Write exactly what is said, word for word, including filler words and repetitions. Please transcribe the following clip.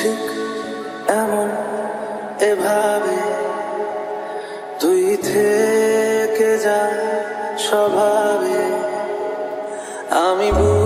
ঠিক এমন এভাবে তুই থেকে যা স্বভাবে আমি